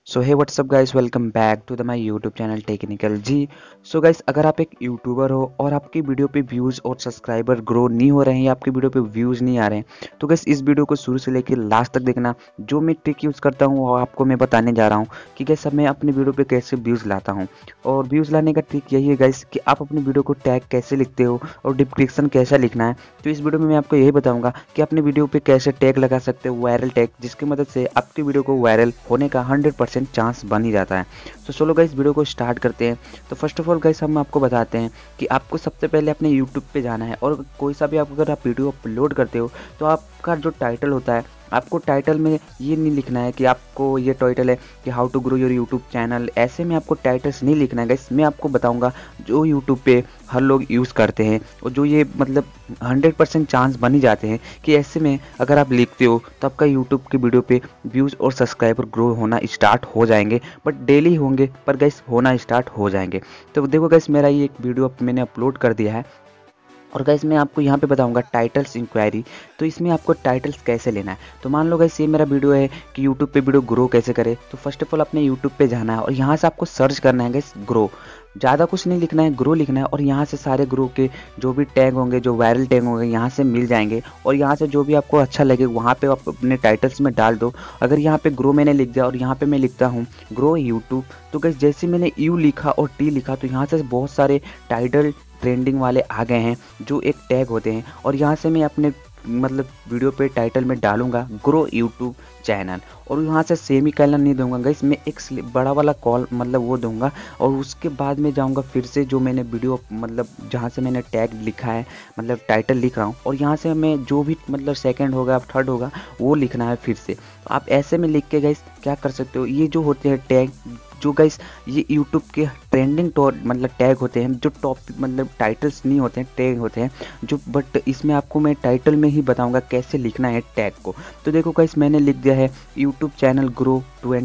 So hey what's up guys, welcome back to the my YouTube channel technical ji. So guys, अगर आप एक YouTuber हो और आपकी वीडियो पे व्यूज़ और सब्सक्राइबर ग्रो नहीं हो रहे हैं या आपकी वीडियो पे व्यूज़ नहीं आ रहे हैं, तो गाइस इस वीडियो को शुरू से लेकर लास्ट तक देखना। जो मैं ट्रिक यूज़ करता हूँ वो आपको मैं बताने जा रहा हूँ कि गाइस अब मैं अपनी वीडियो पे कैसे व्यूज़ लाता हूँ। और व्यूज़ लाने का ट्रिक यही है गाइस कि आप अपनी वीडियो को टैग कैसे लिखते हो और डिस्क्रिप्शन कैसा लिखना है। तो इस वीडियो में मैं आपको यही बताऊँगा कि अपनी वीडियो पे कैसे टैग लगा सकते हो, वायरल टैग, जिसकी मदद से आपकी वीडियो को वायरल होने का 100% चांस बन ही जाता है। तो चलो गाइस वीडियो को स्टार्ट करते हैं। तो फर्स्ट ऑफ ऑल गाइस हम आपको बताते हैं कि आपको सबसे पहले अपने यूट्यूब पे जाना है और कोई सा भी अगर आप वीडियो अपलोड करते हो तो आपका जो टाइटल होता है, आपको टाइटल में ये नहीं लिखना है कि आपको ये टाइटल है कि how to grow your YouTube channel. ऐसे में आपको टाइटल्स नहीं लिखना है गाइस। मैं आपको बताऊंगा जो यूट्यूब पे हर लोग यूज़ करते हैं और जो ये मतलब 100% चांस बन ही जाते हैं कि ऐसे में अगर आप लिखते हो तो आपका यूट्यूब की वीडियो पे व्यूज़ और सब्सक्राइबर ग्रो होना स्टार्ट हो जाएंगे। बट डेली होंगे पर गाइस होना स्टार्ट हो जाएंगे। तो देखो गाइस, मेरा ये एक वीडियो मैंने अपलोड कर दिया है और गाइस मैं आपको यहाँ पे बताऊंगा टाइटल्स इंक्वायरी। तो इसमें आपको टाइटल्स कैसे लेना है। तो मान लो गाइस ये मेरा वीडियो है कि यूट्यूब पे वीडियो ग्रो कैसे करे। तो फर्स्ट ऑफ ऑल अपने यूट्यूब पे जाना है और यहाँ से आपको सर्च करना है गाइस ग्रो। ज़्यादा कुछ नहीं लिखना है, ग्रो लिखना है। और यहाँ से सारे ग्रो के जो भी टैग होंगे, जो वायरल टैग होंगे, यहाँ से मिल जाएंगे। और यहाँ से जो भी आपको अच्छा लगे वहाँ पे आप अपने टाइटल्स में डाल दो। अगर यहाँ पे ग्रो मैंने लिख दिया और यहाँ पे मैं लिखता हूँ ग्रो यूट्यूब, तो गाइस जैसे मैंने यू लिखा और टी लिखा तो यहाँ से बहुत सारे टाइटल ट्रेंडिंग वाले आ गए हैं जो एक टैग होते हैं। और यहाँ से मैं अपने मतलब वीडियो पे टाइटल में डालूंगा ग्रो यूट्यूब चैनल और यहाँ से सेमी कॉलन नहीं दूंगा गाइस, मैं एक बड़ा वाला कॉल मतलब वो दूंगा। और उसके बाद में जाऊंगा फिर से जो मैंने वीडियो मतलब जहाँ से मैंने टैग लिखा है, मतलब टाइटल लिख रहा हूँ, और यहाँ से मैं जो भी मतलब सेकंड होगा थर्ड होगा वो लिखना है फिर से। तो आप ऐसे में लिख के गाइस क्या कर सकते हो, ये जो होते हैं टैग जो गाइस ये यूट्यूब के ट्रेंडिंग मतलब टैग होते हैं, जो टॉपिक मतलब टाइटल्स नहीं होते हैं, टैग होते हैं जो। बट इसमें आपको मैं टाइटल में ही बताऊंगा कैसे लिखना है टैग को। तो देखो गाइस मैंने लिख दिया है यूट्यूब चैनल ग्रो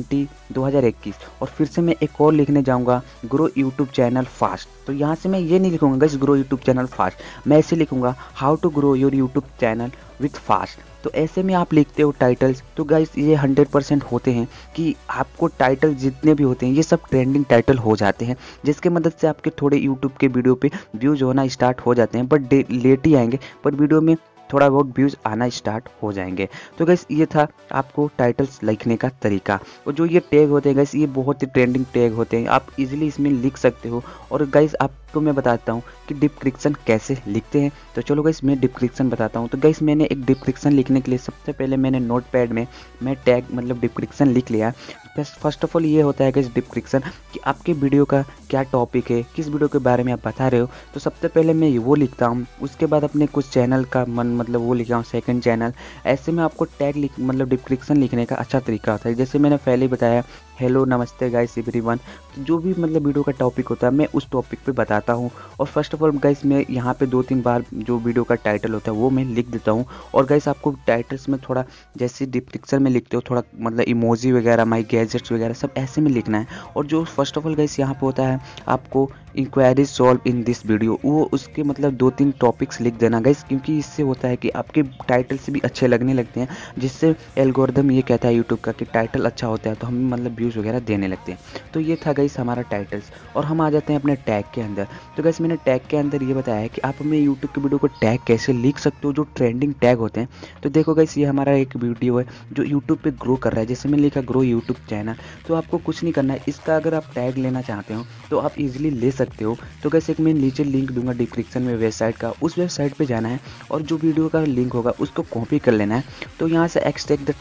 2021 और फिर से मैं एक और लिखने जाऊंगा ग्रो यूट्यूब चैनल फास्ट। तो यहाँ से मैं ये नहीं लिखूंगा guys grow YouTube channel fast, मैं ऐसे लिखूंगा how to grow your YouTube channel with fast. तो ऐसे में आप लिखते हो टाइटल्स। तो गाइस ये 100% होते हैं कि आपको टाइटल जितने भी होते हैं ये सब ट्रेंडिंग टाइटल हो जाते हैं, जिसके मदद से आपके थोड़े यूट्यूब के वीडियो पे व्यूज़ होना स्टार्ट हो जाते हैं। बट लेट ही आएंगे, पर वीडियो में थोड़ा बहुत व्यूज़ आना स्टार्ट हो जाएंगे। तो गैस ये था आपको टाइटल्स लिखने का तरीका। और जो ये टैग होते हैं गैस ये बहुत ही ट्रेंडिंग टैग होते हैं, आप इजीली इसमें लिख सकते हो। और गैस आपको मैं बताता हूँ कि डिस्क्रिप्शन कैसे लिखते हैं। तो चलो गैस मैं डिस्क्रिप्शन बताता हूँ। तो गैस मैंने एक डिस्क्रिप्शन लिखने के लिए सबसे पहले मैंने नोटपैड में मैं टैग मतलब डिस्क्रिप्शन लिख लिया। फर्स्ट ऑफ ऑल ये होता है गैस डिस्क्रिप्शन कि आपके वीडियो का क्या टॉपिक है, किस वीडियो के बारे में आप बता रहे हो। तो सबसे पहले मैं वो लिखता हूँ, उसके बाद अपने कुछ चैनल का मतलब वो लिखा हूँ सेकंड चैनल। ऐसे में आपको टैग लिख मतलब डिस्क्रिप्शन लिखने का अच्छा तरीका होता है। जैसे मैंने पहले ही बताया हेलो नमस्ते गाइस एवरीवन। तो जो भी मतलब वीडियो का टॉपिक होता है मैं उस टॉपिक पे बताता हूँ। और फर्स्ट ऑफ ऑल गाइस मैं यहाँ पे 2-3 बार जो वीडियो का टाइटल होता है वो मैं लिख देता हूँ। और गाइस आपको टाइटल्स में थोड़ा जैसे डिस्क्रिप्शन में लिखते हो थोड़ा मतलब इमोजी वगैरह, माई गैजेट्स वगैरह सब ऐसे में लिखना है। और जो फर्स्ट ऑफ ऑल गाइस यहाँ पे होता है आपको inquiries solve in this video, वो उसके मतलब 2-3 टॉपिक्स लिख देना गाइस, क्योंकि इससे होता है कि आपके टाइटल से भी अच्छे लगने लगते हैं, जिससे एल्गोरिदम ये कहता है यूट्यूब का कि टाइटल अच्छा होता है तो हम मतलब व्यूज़ वगैरह देने लगते हैं। तो ये था गाइस हमारा टाइटल्स। और हम आ जाते हैं अपने टैग के अंदर। तो गाइस मैंने टैग के अंदर ये बताया है कि आप हमें यूट्यूब की वीडियो को टैग कैसे लिख सकते हो जो ट्रेंडिंग टैग होते हैं। तो देखो गाइस ये हमारा एक वीडियो है जो यूट्यूब पे ग्रो कर रहा है, जैसे मैंने लिखा ग्रो यूट्यूब चैनल। तो आपको कुछ नहीं करना है, इसका अगर आप टैग लेना चाहते हो तो आप इजीली ले सकते हो। तो गाइस एक मैं नीचे लिंक दूंगा डिस्क्रिप्शन में वेबसाइट का, उस वेबसाइट पे जाना है और जो वीडियो का लिंक होगा उसको कॉपी कर लेना है। तो यहाँ से extract the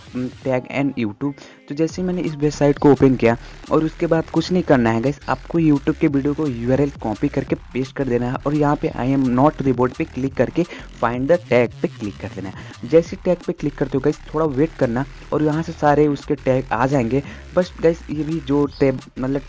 tag and YouTube. तो जैसे मैंने इस वेबसाइट को ओपन किया और उसके बाद कुछ नहीं करना है गाइस, आपको यूट्यूब के वीडियो को यूआरएल कॉपी करके पेस्ट कर देना है और यहाँ पे आई एम नॉट रिबोर्ड पे क्लिक करके फाइंड द टैग पे क्लिक कर देना है। जैसे टैग पे क्लिक करते हो गाइस थोड़ा वेट करना और यहाँ से सारे उसके टैग आ जाएंगे। बस गाइस ये भी जो टैग मतलब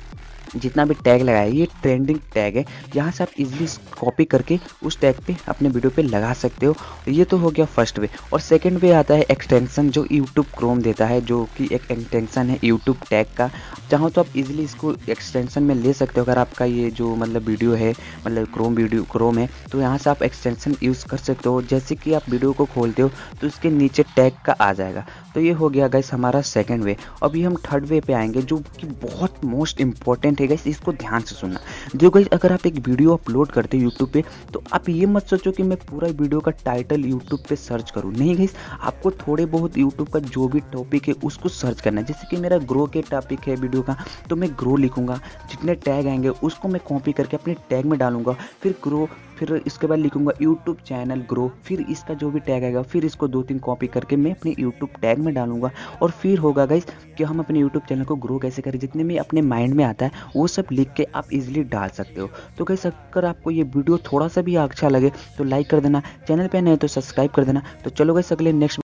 जितना भी टैग लगाया है ये ट्रेंडिंग टैग है, यहाँ से आप इजीली कॉपी करके उस टैग पे अपने वीडियो पे लगा सकते हो। ये तो हो गया फर्स्ट वे। और सेकंड वे आता है एक्सटेंशन जो यूट्यूब क्रोम देता है, जो कि एक एक्सटेंशन है यूट्यूब टैग का। चाहो तो आप इजीली इसको एक्सटेंशन में ले सकते हो। अगर आपका ये जो मतलब वीडियो है मतलब क्रोम है तो यहाँ से आप एक्सटेंशन यूज़ कर सकते हो। जैसे कि आप वीडियो को खोलते हो तो उसके नीचे टैग का आ जाएगा, तो ये हो गया गाइस हमारा सेकंड वे। अभी हम थर्ड वे पे आएंगे जो कि बहुत मोस्ट इंपॉर्टेंट है गाइस, इसको ध्यान से सुनना। जो गाइस अगर आप एक वीडियो अपलोड करते हो यूट्यूब पे, तो आप ये मत सोचो कि मैं पूरा वीडियो का टाइटल यूट्यूब पे सर्च करूँ, नहीं गाइस, आपको थोड़े बहुत यूट्यूब का जो भी टॉपिक है उसको सर्च करना है। जैसे कि मेरा ग्रो के टॉपिक है वीडियो का, तो मैं ग्रो लिखूंगा, जितने टैग आएंगे उसको मैं कॉपी करके अपने टैग में डालूंगा, फिर ग्रो, फिर इसके बाद लिखूंगा यूट्यूब चैनल ग्रो, फिर इसका जो भी टैग आएगा फिर इसको 2-3 कॉपी करके मैं अपने यूट्यूब टैग में डालूंगा। और फिर होगा गाइस कि हम अपने यूट्यूब चैनल को ग्रो कैसे करें, जितने भी अपने माइंड में आता है वो सब लिख के आप इजीली डाल सकते हो। तो गाइस अगर आपको ये वीडियो थोड़ा सा भी अच्छा लगे तो लाइक कर देना, चैनल पे नए तो सब्सक्राइब कर देना। तो चलो गाइस अगले नेक्स्ट